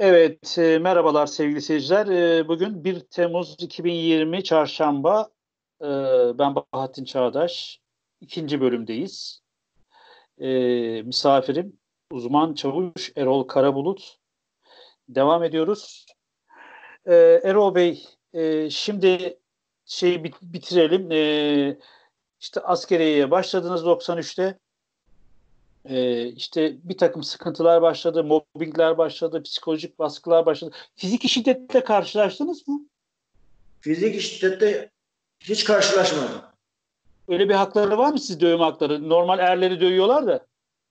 Evet, merhabalar sevgili seyirciler. Bugün 1 Temmuz 2020 Çarşamba. E, Ben Bahattin Çağdaş. İkinci bölümdeyiz. Misafirim uzman çavuş Erol Karabulut. Devam ediyoruz. Erol Bey, şimdi bitirelim. İşte askeriyeye başladınız 93'te. İşte bir takım sıkıntılar başladı, mobbingler başladı, psikolojik baskılar başladı. Fiziki şiddetle karşılaştınız mı? Fizik şiddette hiç karşılaşmadım. Öyle bir hakları var mı siz dövme hakları? Normal erleri dövüyorlar da.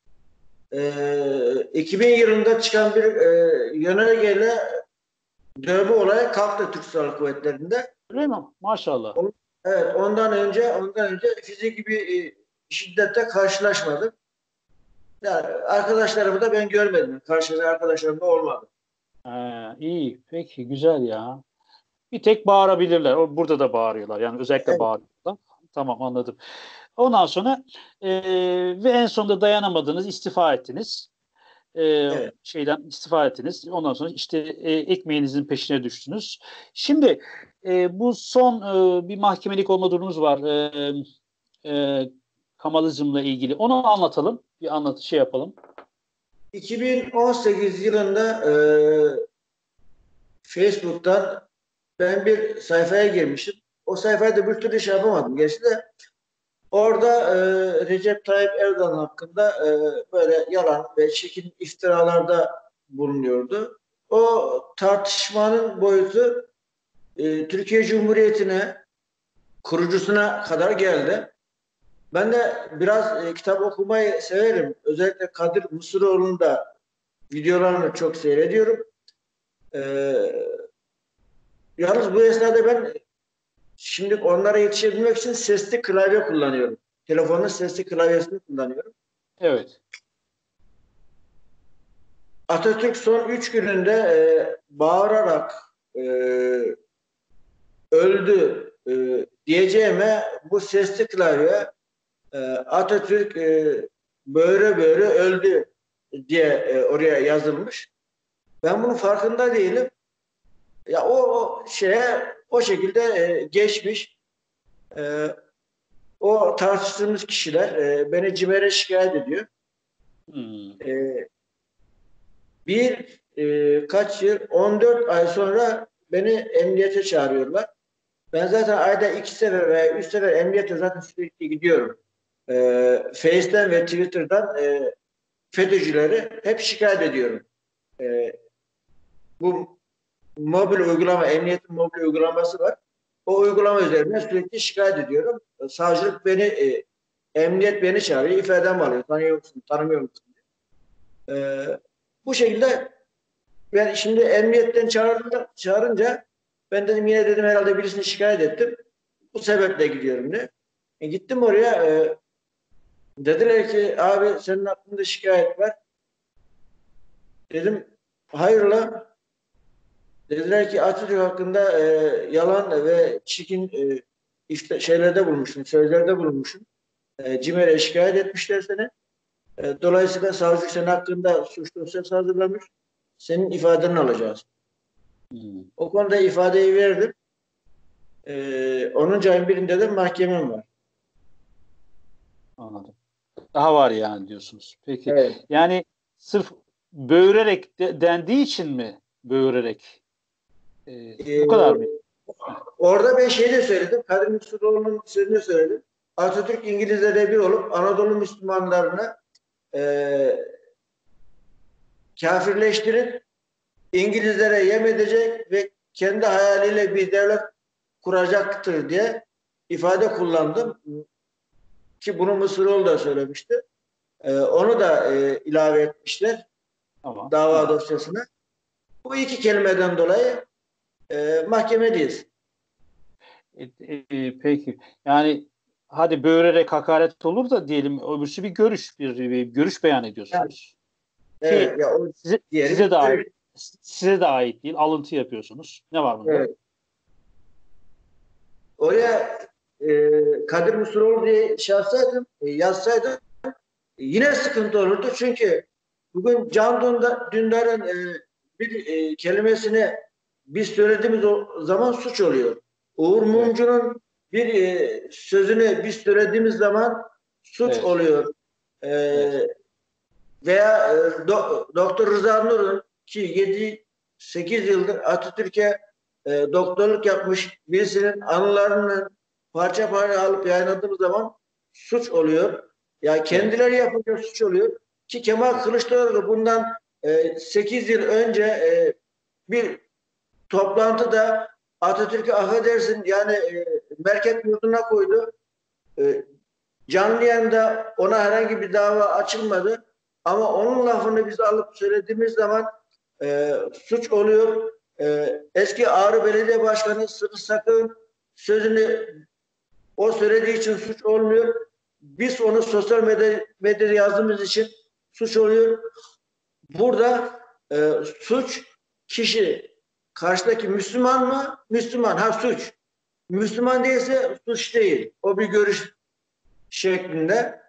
2000 yılında çıkan bir yönergeyle dövme olayı kalktı Türk Silahlı Kuvvetleri'nde. Öyle mi? Maşallah. Evet, ondan önce fiziki bir şiddette karşılaşmadım. Yani arkadaşlarımı da ben görmedim. Karşıda arkadaşlarım da olmadı. İyi, peki, güzel ya. Bir tek bağırabilirler. Burada da bağırıyorlar. Yani özellikle Evet, bağırıyorlar. Tamam, anladım. Ondan sonra ve en sonunda dayanamadınız, istifa ettiniz. evet. Şeyden istifa ettiniz. Ondan sonra işte ekmeğinizin peşine düştünüz. Şimdi bu son bir mahkemelik olma durumumuz var. E, Kamalizmle ilgili. Onu anlatalım. Bir yapalım. 2018 yılında Facebook'tan ben bir sayfaya girmişim. O sayfayı da bir türlü şey yapamadım. Gerçi de orada Recep Tayyip Erdoğan hakkında böyle yalan ve çirkin iftiralarda bulunuyordu. O tartışmanın boyutu Türkiye Cumhuriyeti'ne, kurucusuna kadar geldi. Ben de biraz kitap okumayı severim. Özellikle Kadir Mısıroğlu'nun da videolarını çok seyrediyorum. E, Yalnız bu esnada ben şimdi onlara yetişebilmek için sesli klavye kullanıyorum. Telefonun sesli klavyesini kullanıyorum. Evet. Atatürk son 3 gününde bağırarak öldü diyeceğime bu sesli klavye Atatürk böyle böyle öldü diye oraya yazılmış. Ben bunun farkında değilim. Ya o şekilde geçmiş. E, O tartıştığımız kişiler beni CİMER'e şikayet ediyor. Hmm. E, kaç yıl 14 ay sonra beni emniyete çağırıyorlar. Ben zaten ayda 2 sefer veya 3 sefer emniyete zaten sürekli gidiyorum. Face'ten ve Twitter'dan FETÖ'cüleri hep şikayet ediyorum. E, Bu mobil uygulama, emniyetin mobil uygulaması var. O uygulama üzerinden sürekli şikayet ediyorum. Savcılık emniyet beni çağırıyor, ifadem alıyor. Tanıyor musun, tanımıyor musun? E, Bu şekilde ben şimdi emniyetten çağırınca ben dedim yine dedim herhalde birisini şikayet ettim. Bu sebeple gidiyorum ne? Gittim oraya dediler ki abi senin hakkında şikayet var. Dedim hayırla. Dediler ki Atatürk hakkında yalan ve çirkin şeylerde bulmuşsun, sözlerde bulunmuşsun. CİMER'e şikayet etmişler seni. Dolayısıyla savcı senin hakkında suç dosyası hazırlamış. Senin ifadeni alacağız. Hmm. O konuda ifadeyi verdim. 10. ayın birinde de mahkemem var. Anladım. Daha var yani diyorsunuz. Peki. Evet. Yani sırf böğürerek dendiği için mi böğürerek? Bu kadar mı? Ee, Orada ben şey de söyledim. Kadir Mısıroğlu'nun sözünü söyledim. Atatürk İngilizlere bir olup Anadolu Müslümanlarını e, kafirleştirip İngilizlere yem edecek ve kendi hayaliyle bir devlet kuracaktır diye ifade kullandım. Ki bunu Mısıroğlu da söylemişti. Onu da ilave etmişler Tamam. dava dosyasına. Bu iki kelimeden dolayı mahkemedeyiz. Peki. Yani hadi böğürerek hakaret olur da diyelim öbürsü bir görüş beyan Yani, ediyorsunuz. Ki evet, ya o size, diğeri size de ait, görüş. size de ait değil. Alıntı yapıyorsunuz. Ne var bunda? Evet. Oraya Kadir Mısıroğlu diye yazsaydım yine sıkıntı olurdu. Çünkü bugün Can Dündar'ın bir kelimesini biz söylediğimiz o zaman suç oluyor. Uğur Mumcu'nun bir sözünü biz söylediğimiz zaman suç oluyor. Evet. Veya Doktor Rıza Nur'un ki 7-8 yıldır Atatürk'e doktorluk yapmış birisinin anılarını parça parça alıp yayınladığımız zaman suç oluyor. Ya kendileri yapınca suç oluyor. Ki Kemal Kılıçdaroğlu bundan 8 yıl önce bir toplantıda Atatürk'ü affedersin yani Merkez Yurdu'na koydu. Canlı yayında ona herhangi bir dava açılmadı. Ama onun lafını biz alıp söylediğimiz zaman suç oluyor. Eski Ağrı Belediye Başkanı Sıkı Sakın sözünü o söylediği için suç olmuyor. Biz onu sosyal medyada yazdığımız için suç oluyor. Burada suç kişi karşıdaki Müslüman mı? Müslüman. Ha suç. Müslüman değilse suç değil. O bir görüş şeklinde.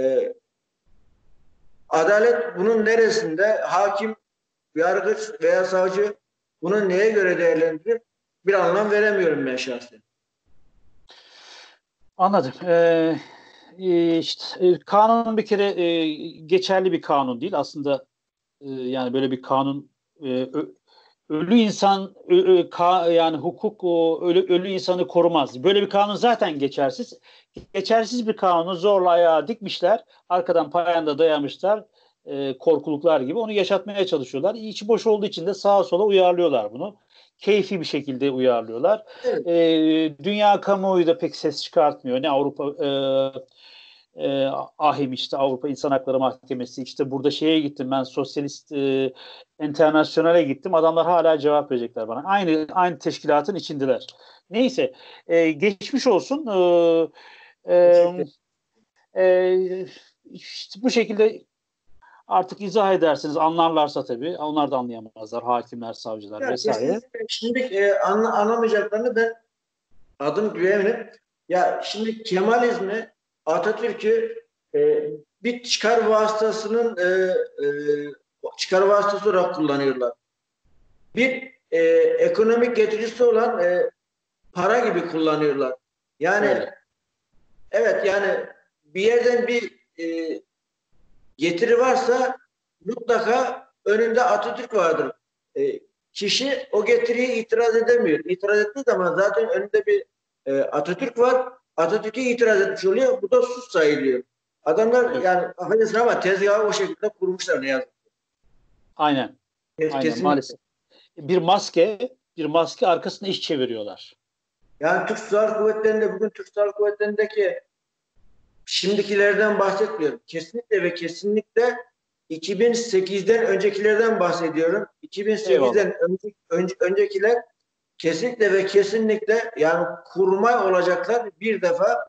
Adalet bunun neresinde? Hakim, yargıç veya savcı bunu neye göre değerlendirir? Bir anlam veremiyorum ben şahsen. Anladım. Kanun bir kere geçerli bir kanun değil. Aslında yani böyle bir kanun ölü insan yani hukuk ölü insanı korumaz. Böyle bir kanun zaten geçersiz. Geçersiz bir kanunu zorla ayağa dikmişler. Arkadan payanda dayamışlar. Korkuluklar gibi onu yaşatmaya çalışıyorlar. İçi boş olduğu için de sağa sola uyarlıyorlar bunu. Keyfi bir şekilde uyarlıyorlar. Evet. Dünya kamuoyu da pek ses çıkartmıyor. Ne Avrupa AHİM işte Avrupa İnsan Hakları Mahkemesi işte burada şeye gittim ben Sosyalist Enternasyonel'e gittim. Adamlar hala cevap verecekler bana. Aynı teşkilatın içindeler. Neyse geçmiş olsun. İşte bu şekilde artık izah edersiniz. Anlarlarsa tabii. Onlar da anlayamazlar. Hakimler, savcılar Ya vesaire. kesinlikle şimdi anlamayacaklarını ben adım güvenim. Ya şimdi Kemalizmi Atatürk'ü bir çıkar vasıtasının çıkar vasıtası olarak kullanıyorlar. Bir ekonomik getirisi olan para gibi kullanıyorlar. Yani evet yani bir yerden bir getiri varsa mutlaka önünde Atatürk vardır. Kişi o getiriye itiraz edemiyor. İtiraz ettiği zaman zaten önünde bir Atatürk var. Atatürk'e itiraz etmiş oluyor. Bu da suç sayılıyor. Adamlar yani affedersin ama tezgahı o şekilde kurmuşlar ne yazık. Aynen. Aynen Kesinlikle. maalesef. Bir maske arkasında iş çeviriyorlar. Yani Türk Silahlı Kuvvetleri'nde bugün Türk Silahlı Kuvvetleri'ndeki şimdikilerden bahsetmiyorum. Kesinlikle ve kesinlikle 2008'den öncekilerden bahsediyorum. 2008'den öncekiler kesinlikle ve kesinlikle yani kurmay olacaklar bir defa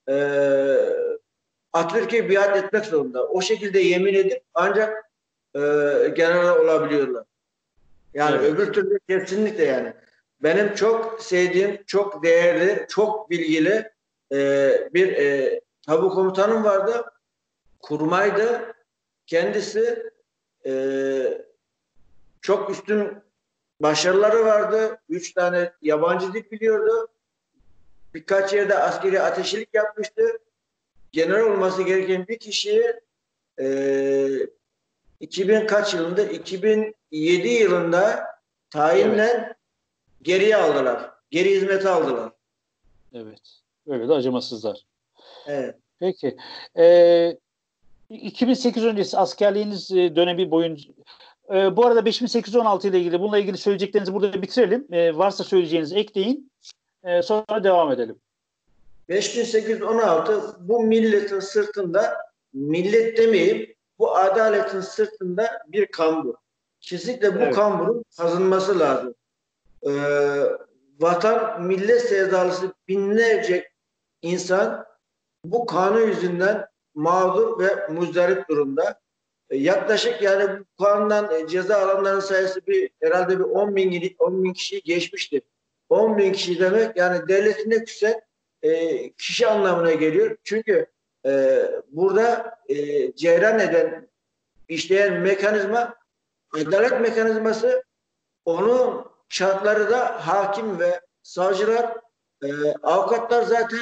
Atatürk'e biat etmek zorunda. O şekilde yemin edip ancak general olabiliyorlar. Yani öbür türlü kesinlikle yani. Benim çok sevdiğim, çok değerli, çok bilgili bir tabu komutanım vardı. Kurmaydı. Kendisi çok üstün başarıları vardı. 3 tane yabancı dil biliyordu. Birkaç yerde askeri ateşilik yapmıştı. General olması gereken bir kişiyi 2000 kaç yılında? 2007 yılında tayinle geriye aldılar. Geri hizmete aldılar. Evet. Öyle de acımasızlar. Evet. Peki. 2008 öncesi askerliğiniz dönemi boyunca bu arada 5816 ile ilgili bununla ilgili söyleyeceklerinizi burada bitirelim. Varsa söyleyeceğinizi ekleyin. Sonra devam edelim. 5816 bu milletin sırtında millet demeyip bu adaletin sırtında bir kambur. Kesinlikle bu kamburun kazınması lazım. Vatan millet sevdalısı binlerce insan bu kanun yüzünden mağdur ve muzdarip durumda. Yaklaşık yani bu kanundan ceza alanların sayısı herhalde bir 10 bin kişiyi geçmiştir. 10 bin kişi demek yani devletin nüfusu kişi anlamına geliyor. Çünkü burada cereyan eden, işleyen mekanizma adalet mekanizması onun şartları da hakim ve savcılar, avukatlar zaten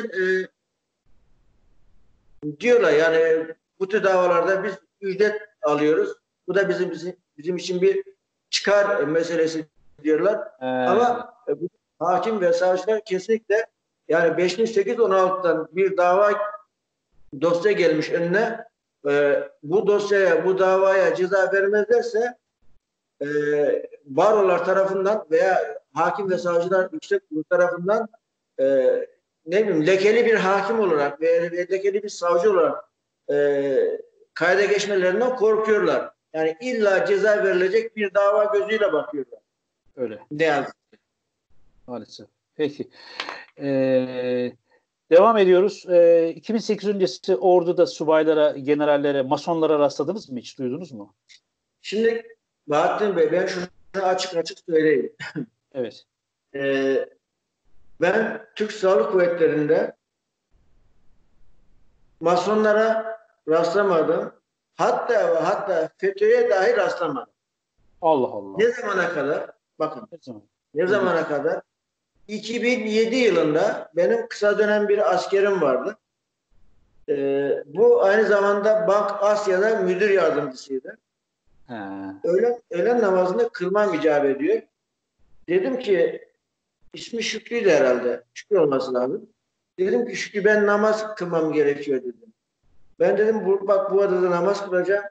diyorlar yani bu tür davalarda biz ücret alıyoruz. Bu da bizim için bir çıkar meselesi diyorlar. Ama bu hakim ve savcılar kesinlikle yani 5816'dan bir dosya gelmiş önüne, bu dosyaya, bu davaya ceza vermezlerse e, barolar tarafından veya hakim ve savcılar yüksek kurulu tarafından e, ne bileyim lekeli bir hakim olarak veya lekeli bir savcı olarak kayda geçmelerinden korkuyorlar. Yani illa ceza verilecek bir dava gözüyle bakıyorlar. Öyle. Ne yazık. Maalesef. Peki. Devam ediyoruz. 2008 öncesi orduda subaylara, generallere, masonlara rastladınız mı? Hiç duydunuz mu? Şimdi Bahattin Bey, ben şunu açık açık söyleyeyim. Evet. Ben Türk Silahlı Kuvvetleri'nde masonlara rastlamadım. Hatta FETÖ'ye dahi rastlamadım. Allah Allah. Ne zamana kadar? Bakın. Ne zaman? Ne zamana kadar? 2007 yılında benim kısa dönem bir askerim vardı. Bu aynı zamanda Bank Asya'da müdür yardımcısıydı. He. Öğlen namazını kılmam icap ediyor. Dedim ki, ismi Şükrü'ydü herhalde. Şükrü olması lazım. Dedim ki Şükrü, ben namaz kılmam gerekiyor dedim. Ben dedim bak bu arada namaz kılacağım.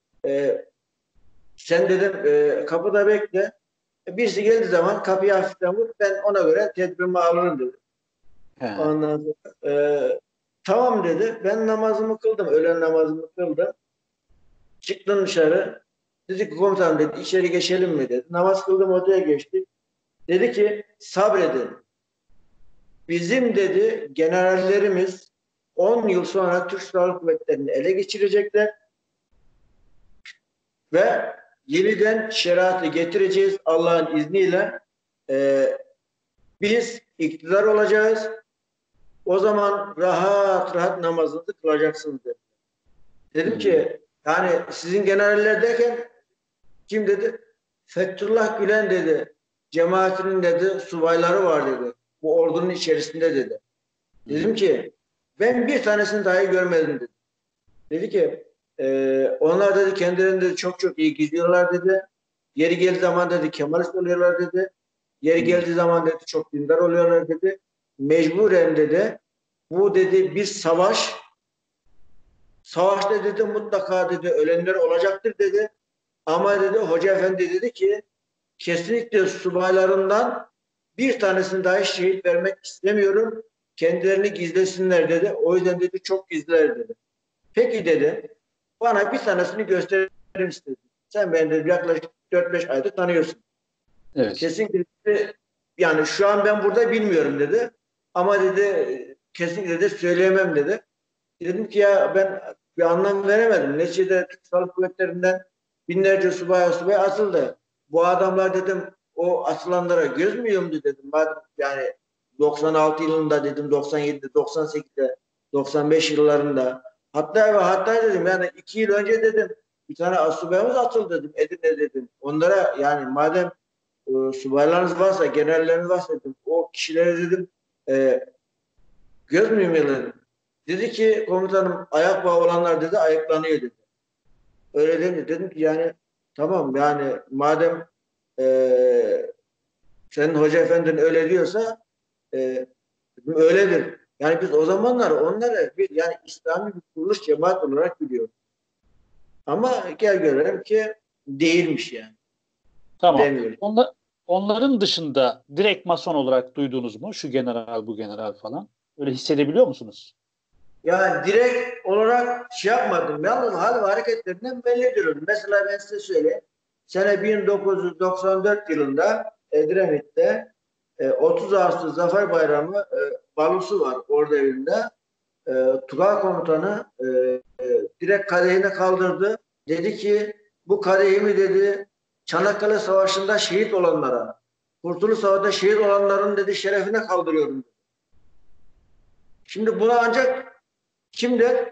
Sen dedim kapıda bekle. Birisi geldiği zaman kapıyı hafiften vur. Ben ona göre tedbirimi alırım dedim. He. Ondan sonra tamam dedi. Ben namazımı kıldım. Öğlen namazımı kıldım. Çıktım dışarı. Dedi ki komutanım dedi, içeri geçelim mi dedi. Namaz kıldım, odaya geçtik. Dedi ki sabredin. Bizim dedi generallerimiz 10 yıl sonra Türk Silahlı Kuvvetleri'ni ele geçirecekler ve yeniden şeriatı getireceğiz Allah'ın izniyle. Biz iktidar olacağız. O zaman rahat rahat namazınızı kılacaksınız dedi. Dedim ki yani sizin generaller derken kim dedi? Fethullah Gülen dedi. Cemaatinin dedi subayları var dedi. Bu ordunun içerisinde dedi. Dedim ki ben bir tanesini dahi görmedim dedi. Dedi ki onlar dedi kendilerini dedi, çok çok iyi gidiyorlar dedi. Yeri geldiği zaman dedi Kemalist oluyorlar dedi. Yeri geldiği zaman dedi çok dindar oluyorlar dedi. Mecburen dedi bu dedi bir savaş. Savaşta dedi mutlaka dedi ölenler olacaktır dedi. Ama dedi Hoca Efendi dedi ki kesinlikle subaylarından bir tanesini dahi şehit vermek istemiyorum. Kendilerini gizlesinler dedi. O yüzden dedi çok gizler dedi. Peki dedi bana bir tanesini gösterir misin? Sen beni dedi yaklaşık 4-5 aydır tanıyorsun. Evet. Kesinlikle dedi, yani şu an ben burada bilmiyorum dedi. Ama dedi kesinlikle de söyleyemem dedi. Dedim ki ya ben bir anlam veremedim. Neticede Türk Silahlı Kuvvetleri'nden binlerce subay asıldı. Bu adamlar dedim o asılanlara göz mü yumdu dedim. Yani 96 yılında dedim, 97'de, 98'de, 95 yıllarında. Hatta dedim yani 2 yıl önce dedim bir tane asubayımız atıldı dedim. Edirne dedim. Onlara yani madem subaylarınız varsa, generalleriniz varsa dedim, o kişilere dedim göz mü yumuyorlar? Dedi ki komutanım ayak bağı olanlar dedi ayaklanıyor dedi. Öyle dedi. Dedim ki yani tamam yani madem senin hoca efendin öyle diyorsa öyledir. Yani biz o zamanlar onları yani İslami bir kuruluş cemaat olarak biliyoruz. Ama gel görelim ki değilmiş yani. Tamam. Demiyoruz. Onların dışında direkt mason olarak duydunuz mu? Şu general, bu general falan. Öyle hissedebiliyor musunuz? Yani direkt olarak şey yapmadım. Yalnız hal ve hareketlerinden belli ediyorum. Mesela ben size söyleyeyim. Sene 1994 yılında Edremit'te 30 Ağustos Zafer Bayramı balosu var orada evinde. Tugay komutanı direkt kadehine kaldırdı. Dedi ki bu kadehimi dedi Çanakkale Savaşı'nda şehit olanlara, Kurtuluş Savaşı'nda şehit olanların dedi şerefine kaldırıyorum. Şimdi buna ancak kim der?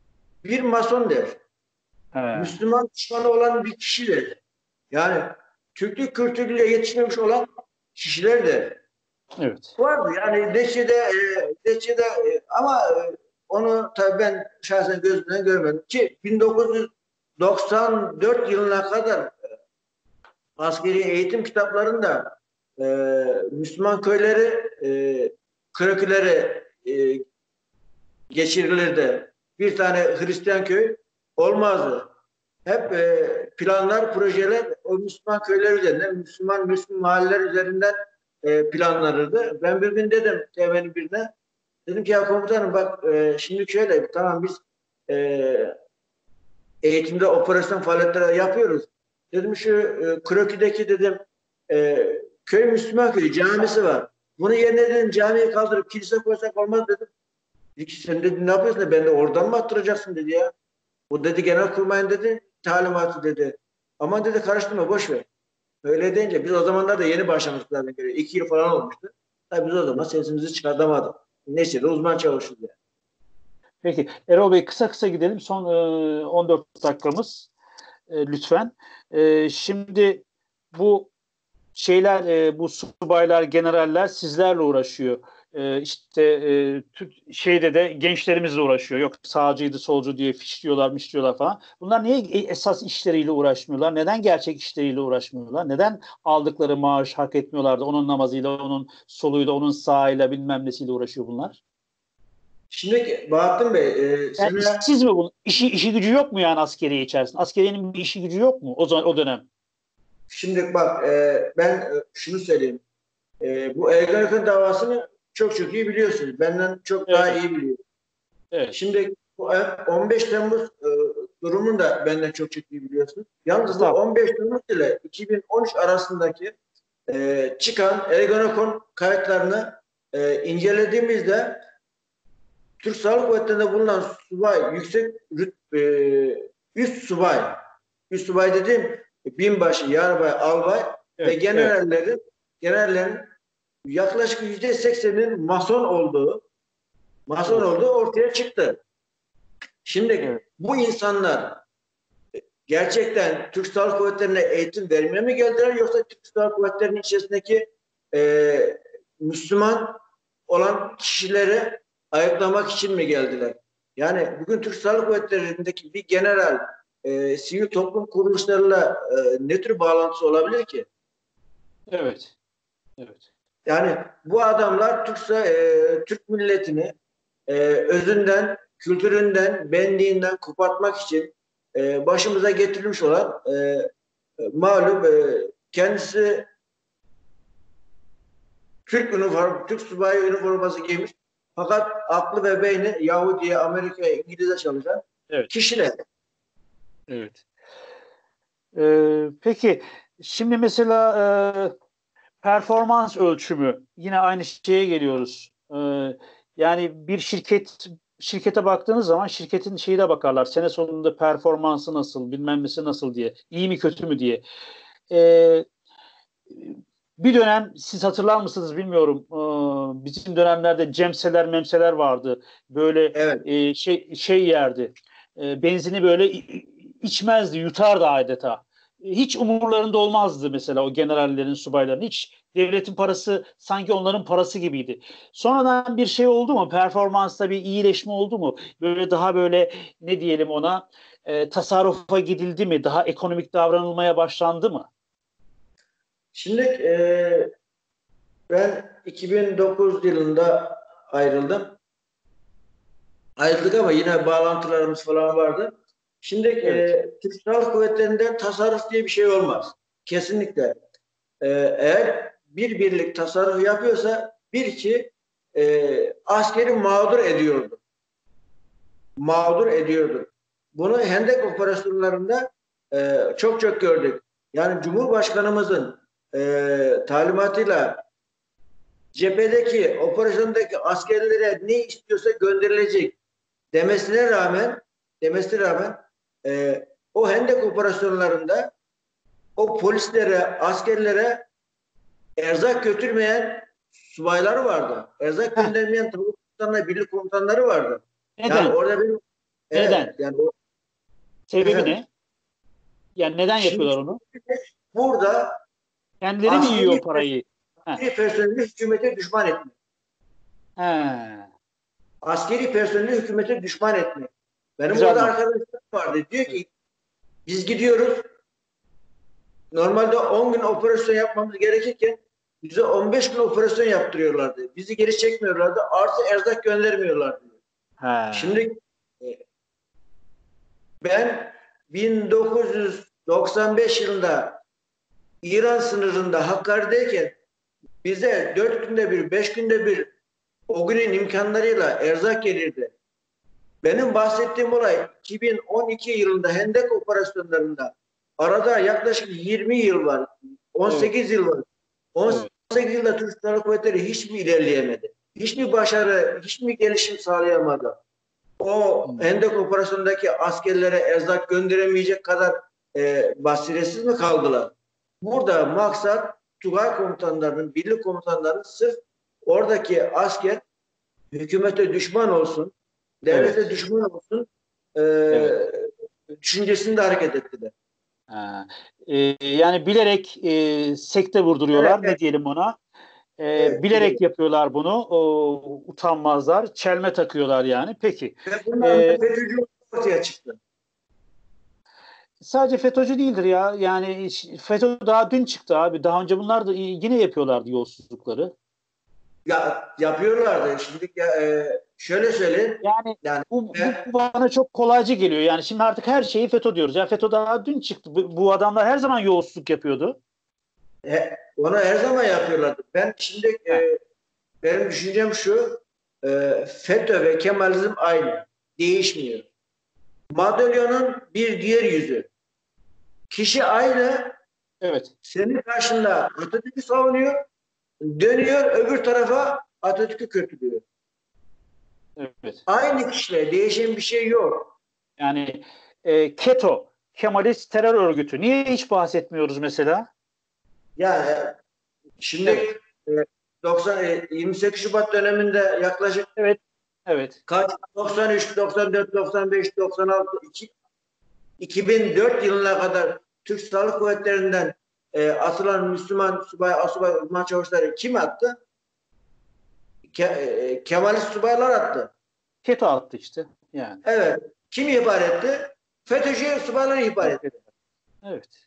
Bir mason der. He. Müslüman düşmanı olan bir kişi der. Yani Türklük kültürüyle yetişmemiş olan kişiler de Evet. vardı. Yani neticede ama onu tabii ben şahsen gözümden görmedim ki 1994 yılına kadar askeri eğitim kitaplarında e, Müslüman köyleri krokileri geçirilirdi. Bir tane Hristiyan köy olmazdı. Hep planlar, projeler o Müslüman köyler üzerinden, Müslüman mahalleler üzerinden planlanırdı. Ben bir gün dedim temelin birine, dedim ki ya komutanım bak şimdi şöyle, tamam biz e, eğitimde operasyon faaliyetleri yapıyoruz. Dedim şu Kroki'deki dedim köy Müslüman köyü camisi var. Bunu yerine dedim camiyi kaldırıp kilise koysak olmaz dedim. Dedi ki sen dedi ne yapıyorsun dedi. Ben de oradan mı attıracaksın dedi ya. O dedi genelkurmayın dedi talimatı dedi. Aman dedi karıştırma boş ver. Öyle deyince biz o zamanlar da yeni başlamıştık zaten göre. 2 yıl falan olmuştu. Tabii biz o zaman sesimizi çıkartamadık. Neyse de uzman çalışıyoruz yani. Peki Erol Bey kısa kısa gidelim. Son 14 dakikamız lütfen. Şimdi bu bu subaylar, generaller sizlerle uğraşıyor. Şeyde de gençlerimizle uğraşıyor. Yok sağcıydı, solcu diye fişliyorlar falan. Bunlar niye esas işleriyle uğraşmıyorlar? Neden gerçek işleriyle uğraşmıyorlar? Neden aldıkları maaş hak etmiyorlar da onun namazıyla, onun soluyla, onun sağıyla bilmem nesiyle uğraşıyor bunlar? Şimdi Bahattin Bey Yani işsiz mi bu? İşi gücü yok mu yani askeriye içerisinde? Askeriyenin bir işi gücü yok mu o dönem? şimdi bak ben şunu söyleyeyim. Bu Ergenekon davasını çok iyi biliyorsunuz. Benden çok daha Evet, iyi biliyorsunuz. evet. Şimdi bu 15 Temmuz durumunu da benden çok iyi biliyorsunuz. Yalnız bu Estağfurullah. 15 Temmuz ile 2013 arasındaki çıkan Ergenekon kayıtlarını incelediğimizde Türk Silahlı Kuvvetleri'nde bulunan subay, üst subay dediğim binbaşı, yarbay, albay ve Evet, evet, generallerin yaklaşık %80'inin mason evet, olduğu ortaya çıktı. Şimdi evet. bu insanlar gerçekten Türk Silahlı Kuvvetleri'ne eğitim vermeye mi geldiler yoksa Türk Silahlı Kuvvetleri'nin içerisindeki Müslüman olan kişileri ayıklamak için mi geldiler? Yani bugün Türk Silahlı Kuvvetleri'ndeki bir general sivil toplum kuruluşlarıyla ne tür bağlantısı olabilir ki? Evet, evet. Yani bu adamlar Türk milletini özünden, kültüründen, benliğinden kopartmak için başımıza getirilmiş olan malum kendisi Türk subayı üniforması giymiş. Fakat aklı ve beyni Yahudi'ye, Amerika'ya, İngiliz'e çalışan Evet, kişiler. evet. Peki, şimdi mesela performans ölçümü yine aynı şeye geliyoruz. Yani bir şirkete baktığınız zaman şirketin şeyi de bakarlar. Sene sonunda performansı nasıl, bilmem nesi nasıl diye. İyi mi kötü mü diye. Ee, Bir dönem siz hatırlar mısınız bilmiyorum. Bizim dönemlerde cemseler memseler vardı. Böyle Evet. şey yerdi. Benzini böyle içmezdi, yutardı adeta. Hiç umurlarında olmazdı mesela o generallerin, subayların. Hiç devletin parası sanki onların parası gibiydi. Sonradan bir şey oldu mu? Performansta bir iyileşme oldu mu? Böyle daha böyle ne diyelim ona tasarrufa gidildi mi? Daha ekonomik davranılmaya başlandı mı? Şimdi ben 2009 yılında ayrıldım. Ayrıldık ama yine bağlantılarımız falan vardı. Şimdi Evet. Türk Silahlı Kuvvetleri'nde tasarruf diye bir şey olmaz. Kesinlikle. Eğer bir birlik tasarruf yapıyorsa askeri mağdur ediyordu. Bunu Hendek operasyonlarında çok gördük. Yani Cumhurbaşkanımızın talimatıyla cephedeki operasyondaki askerlere ne istiyorsa gönderilecek demesine rağmen o Hendek operasyonlarında o polislere, askerlere erzak götürmeyen subaylar vardı. Erzak Heh, göndermeyen tabur komutanları, birlik komutanları vardı. Yani neden? orada bir Neden? evet yani Sebebi efendim ne? Yani neden şimdi yapıyorlar onu? burada Kendileri mi yiyor Askeri, parayı? askeri personeli hükümete düşman etmek. He. Askeri personeli hükümete düşman etmek. Benim Güzel orada not. arkadaşlarım vardı. Diyor Evet. ki biz gidiyoruz. Normalde 10 gün operasyon yapmamız gerekirken bize 15 gün operasyon yaptırıyorlardı. Bizi geri çekmiyorlardı. Artı erzak göndermiyorlardı. He. Şimdi ben 1995 yılında İran sınırında Hakkari'deyken bize 4 günde bir, 5 günde bir o günün imkanlarıyla erzak gelirdi. Benim bahsettiğim olay 2012 yılında Hendek operasyonlarında arada yaklaşık 20 yıl var. Evet. 18 yıl var. Evet. 18 yılda Türk Silahlı Kuvvetleri hiç mi ilerleyemedi? Hiç mi başarı, hiç mi gelişim sağlayamadı? O Hmm. Hendek operasyonundaki askerlere erzak gönderemeyecek kadar basiretsiz mi kaldılar? Burada maksat Tugay komutanlarının, birlik komutanlarının sırf oradaki asker hükümete düşman olsun, devlete Evet. düşman olsun Evet. düşüncesinde hareket ettiler. Ha. Yani bilerek sekte Evet, vurduruyorlar. Ne evet, diyelim ona? evet. Bilerek yapıyorlar bunu. Utanmazlar. Çelme takıyorlar yani. Peki. Ve bunların da E, FETÖ'cü ortaya çıktı. Sadece FETÖ'cü değildir ya. Yani FETÖ daha dün çıktı abi. Daha önce bunlar da yine yapıyorlardı yolsuzlukları. Ya yapıyorlardı. Şimdi şöyle söyleyeyim. Yani Yani bu bana çok kolaycı geliyor. Yani şimdi artık her şeyi FETÖ diyoruz. Ya FETÖ daha dün çıktı. Bu adamlar her zaman yolsuzluk yapıyordu. onu her zaman yapıyorlardı. Ben şimdi Heh, benim düşüncem şu, FETÖ ve Kemalizm aynı. Değişmiyor. Madalyonun bir diğer yüzü. Kişi aynı, evet. senin karşında Atatürk'ü savunuyor, dönüyor öbür tarafa Atatürk'ü kötülüyor. Evet. Aynı kişiler, değişen bir şey yok. Yani KETO, Kemalist Terör Örgütü. Niye hiç bahsetmiyoruz mesela? Yani şimdi Evet. 28 Şubat döneminde yaklaşık Evet. Evet. kaç 93, 94, 95, 96, 2004 yılına kadar Türk Silahlı Kuvvetleri'nden atılan Müslüman subay, asubay, uzman çavuşları kim attı? Kemalist subaylar attı. KETO attı işte. Yani. Evet. Kim ihbar etti? FETÖ'cü subayları ihbar Evet. etti. Evet.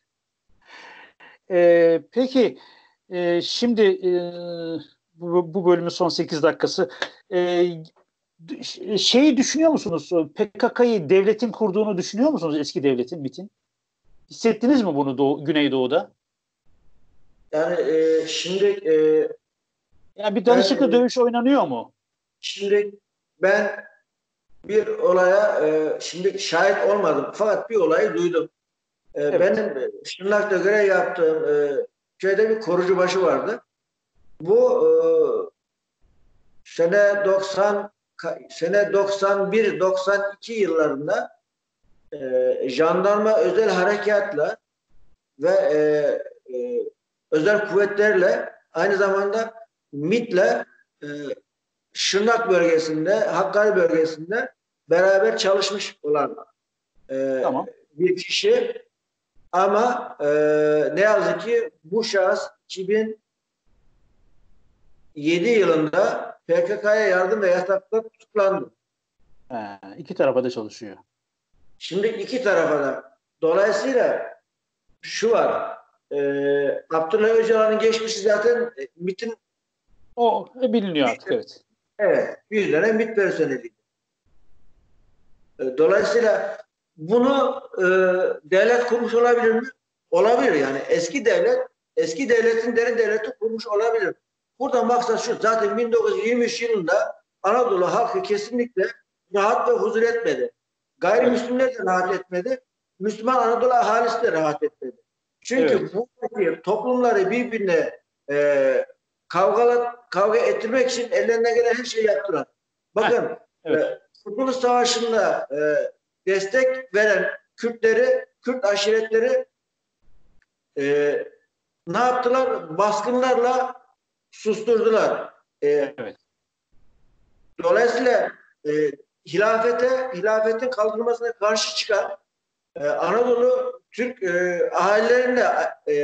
Peki şimdi bu bölümün son 8 dakikası şeyi düşünüyor musunuz? PKK'yı devletin kurduğunu düşünüyor musunuz? Eski devletin, MİT'in. Hissettiniz mi bunu Güneydoğu'da? Yani şimdi Yani bir ben danışıklı dövüş oynanıyor mu? şimdi ben bir olaya şimdi şahit olmadım fakat bir olayı duydum. Evet. Benim Şırnak'ta görev yaptığım köyde bir korucubaşı vardı. Bu sene 90 sene 91-92 yıllarında jandarma özel harekatla ve özel kuvvetlerle aynı zamanda MİT'le e, Şırnak bölgesinde, Hakkari bölgesinde beraber çalışmış olan e, Tamam. bir kişi ama ne yazık ki bu şahıs 2007 yılında PKK'ya yardım ve yatakta tutuklandı. İki tarafa da çalışıyor. Şimdi iki tarafa da. Dolayısıyla şu var. Abdullah Öcalan'ın geçmişi zaten MİT'in O biliniyor artık, evet. evet, bir dönem MİT personeliydi. Dolayısıyla bunu devlet kurmuş olabilir mi? Olabilir yani. Eski devletin derin devleti kurmuş olabilir. Burada maksat şu, zaten 1923 yılında Anadolu halkı kesinlikle rahat ve huzur etmedi. Evet. Gayrimüslimler de rahat etmedi. Müslüman Anadolu ahalisi de rahat etmedi. Çünkü Evet. bu toplumları birbirine kavga ettirmek için ellerinden gelen her şeyi yaptılar. Heh, Bakın evet. Kurtuluş Savaşı'nda destek veren Kürtleri, Kürt aşiretleri e, ne yaptılar? Baskınlarla susturdular. Evet. Dolayısıyla e, hilafetin kaldırılmasına karşı çıkan Anadolu Türk ahalilerin de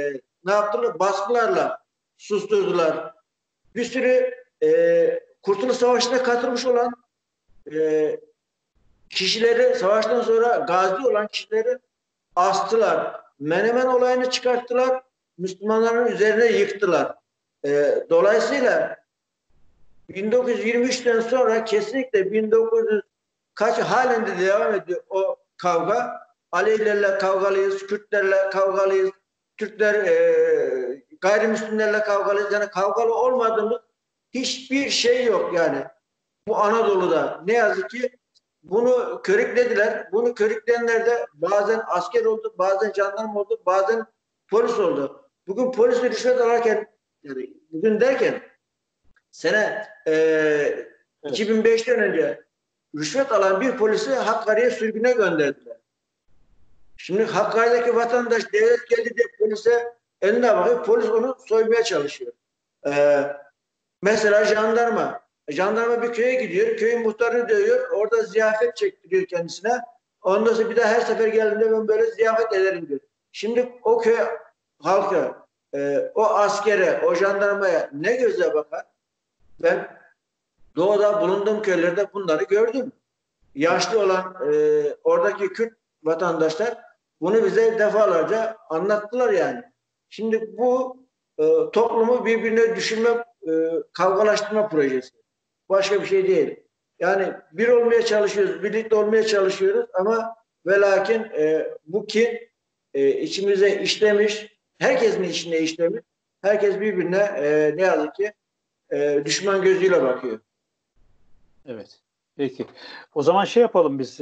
ne yaptılar? Baskılarla susturdular. Bir sürü Kurtuluş Savaşı'na katılmış olan e, kişileri, savaştan sonra gazi olan kişileri astılar. Menemen olayını çıkarttılar. Müslümanların üzerine yıktılar. Dolayısıyla 1923'ten sonra kesinlikle 1900 kaç halen de devam ediyor o kavga. Alevilerle kavgalıyız, Kürtlerle kavgalıyız, Türkler gayrimüslimlerle kavgalıyız. Yani kavgalı olmadığımız hiçbir şey yok yani. Bu Anadolu'da ne yazık ki bunu körüklediler. Bunu körükleyenler de bazen asker oldu, bazen jandarma oldu, bazen polis oldu. Bugün polis rüşvet alırken, yani bugün derken sene Evet. 2005'ten önce rüşvet alan bir polisi Hakkari'ye sürgüne gönderdiler. Şimdi Hakkari'deki vatandaş devlet geldi diye polise eline bakıyor, polis onu soymaya çalışıyor. Mesela jandarma. Jandarma bir köye gidiyor, köyün muhtarını dövüyor, orada ziyafet çektiriyor kendisine. Ondan sonra bir daha her sefer geldiğinde ben böyle ziyafet ederim diyor. Şimdi o köy halkı, o askere, o jandarmaya ne gözle bakar? Ben doğuda bulunduğum köylerde bunları gördüm. Yaşlı olan oradaki Kürt vatandaşlar bunu bize defalarca anlattılar yani. Şimdi bu toplumu birbirine düşürme, kavgalaştırma projesi. Başka bir şey değil. Yani bir olmaya çalışıyoruz, birlikte olmaya çalışıyoruz ama ve lakin bu kin içimize işlemiş, herkesin içine işlemiş. Herkes birbirine ne yazık ki düşman gözüyle bakıyor. Evet. Peki. O zaman şey yapalım biz.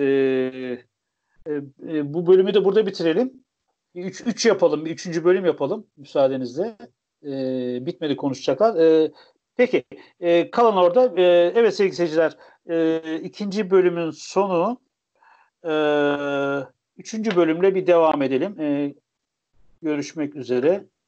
Bu bölümü de burada bitirelim. Üç yapalım. Bir üçüncü bölüm yapalım müsaadenizle. Bitmedi konuşacaklar. Peki. Kalan orada. Evet sevgili seyirciler. İkinci bölümün sonu üçüncü bölümle bir devam edelim. Görüşmek üzere.